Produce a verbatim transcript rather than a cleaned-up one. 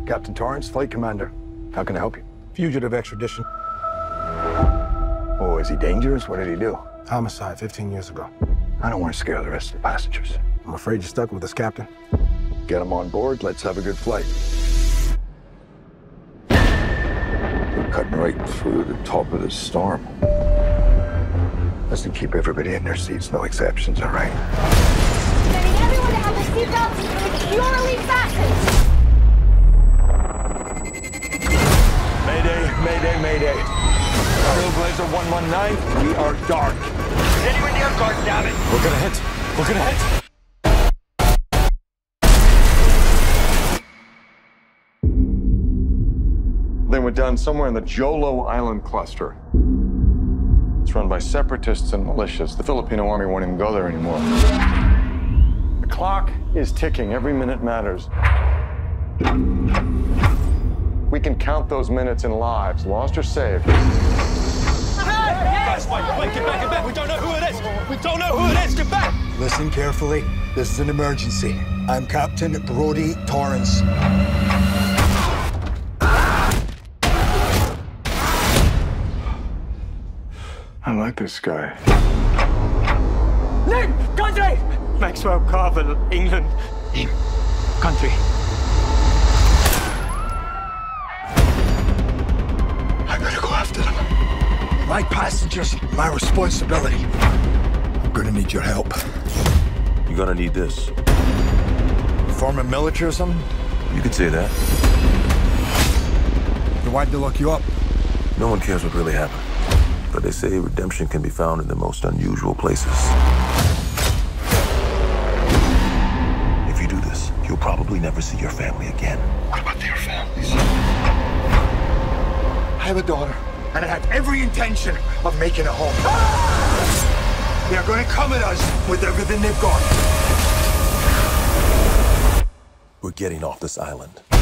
Captain Torrance, flight commander. How can I help you? Fugitive extradition. Oh, is he dangerous? What did he do? Homicide fifteen years ago. I don't want to scare the rest of the passengers. I'm afraid you're stuck with us, Captain. Get him on board. Let's have a good flight. We're cutting right through the top of this storm. Let's keep everybody in their seats. No exceptions, all right? Getting everyone to have their seatbelts securely fastened. Mayday, mayday, mayday. Trailblazer one one nine, we are dark. Is anyone near guard, damn it? We're gonna hit. We're gonna hit. They went down somewhere in the Jolo Island cluster. It's run by separatists and militias. The Filipino army won't even go there anymore. The clock is ticking. Every minute matters. We can count those minutes in lives, lost or saved. Guys, wait, wait, get back, get back. We don't know who it is. We don't know who it is. Get back. Listen carefully. This is an emergency. I'm Captain Brodie Torrance. I like this guy. Name, country. Maxwell Carville, England. Name, country. I gotta go after them. My passengers, my responsibility. I'm gonna need your help. You're gonna need this. Form a military or something? You could say that. Then why'd they lock you up? No one cares what really happened. But they say redemption can be found in the most unusual places. If you do this, you'll probably never see your family again. What about their families? I have a daughter, and I have every intention of making it home. They're gonna come at us with everything they've got. We're getting off this island.